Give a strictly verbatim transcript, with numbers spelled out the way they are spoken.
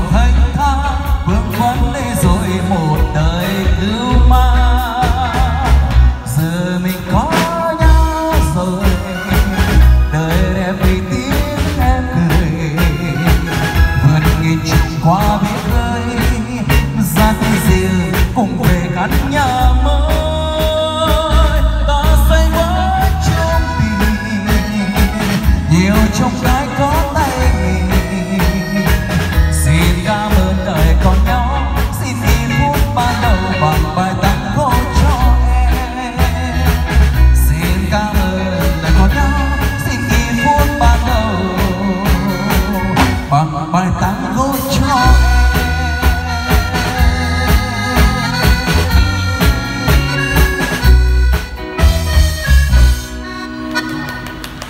thanh thang bước vấn lê rồi một đời cứu mang. Giờ mình có nhau rồi, đời đẹp vì tiếng em cười vượt nghìn trùng qua.